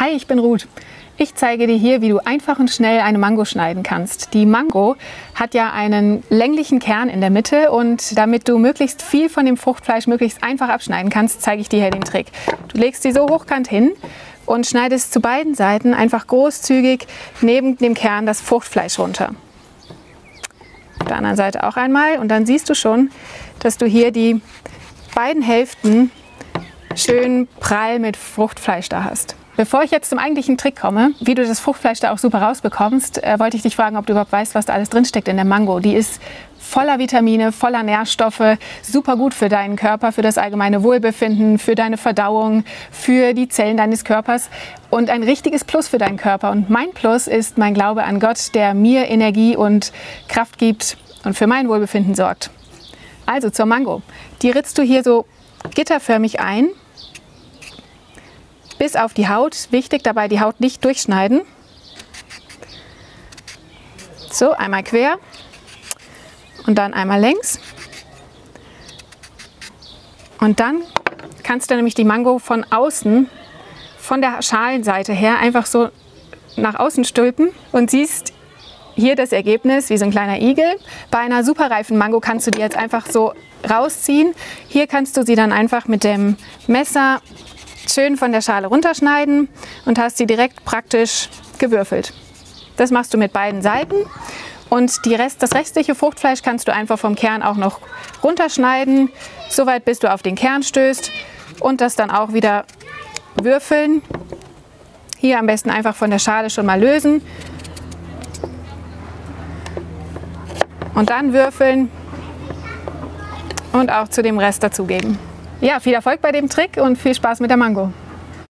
Hi, ich bin Ruth. Ich zeige dir hier, wie du einfach und schnell eine Mango schneiden kannst. Die Mango hat ja einen länglichen Kern in der Mitte und damit du möglichst viel von dem Fruchtfleisch möglichst einfach abschneiden kannst, zeige ich dir hier den Trick. Du legst sie so hochkant hin und schneidest zu beiden Seiten einfach großzügig neben dem Kern das Fruchtfleisch runter. Auf der anderen Seite auch einmal und dann siehst du schon, dass du hier die beiden Hälften schön prall mit Fruchtfleisch da hast. Bevor ich jetzt zum eigentlichen Trick komme, wie du das Fruchtfleisch da auch super rausbekommst, wollte ich dich fragen, ob du überhaupt weißt, was da alles drinsteckt in der Mango. Die ist voller Vitamine, voller Nährstoffe, super gut für deinen Körper, für das allgemeine Wohlbefinden, für deine Verdauung, für die Zellen deines Körpers und ein richtiges Plus für deinen Körper. Und mein Plus ist mein Glaube an Gott, der mir Energie und Kraft gibt und für mein Wohlbefinden sorgt. Also zur Mango. Die ritzt du hier so gitterförmig ein. Bis auf die Haut. Wichtig dabei, die Haut nicht durchschneiden. So, einmal quer und dann einmal längs. Und dann kannst du nämlich die Mango von außen, von der Schalenseite her, einfach so nach außen stülpen und siehst hier das Ergebnis, wie so ein kleiner Igel. Bei einer superreifen Mango kannst du die jetzt einfach so rausziehen. Hier kannst du sie dann einfach mit dem Messer schön von der Schale runterschneiden und hast sie direkt praktisch gewürfelt. Das machst du mit beiden Seiten und das restliche Fruchtfleisch kannst du einfach vom Kern auch noch runterschneiden, soweit bis du auf den Kern stößt und das dann auch wieder würfeln. Hier am besten einfach von der Schale schon mal lösen und dann würfeln und auch zu dem Rest dazugeben. Ja, viel Erfolg bei dem Trick und viel Spaß mit der Mango.